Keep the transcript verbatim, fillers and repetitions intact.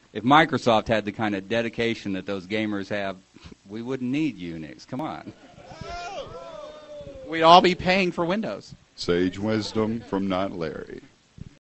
if Microsoft had the kind of dedication that those gamers have, we wouldn't need Unix. Come on. We'd all be paying for Windows. Sage wisdom from Notlarry.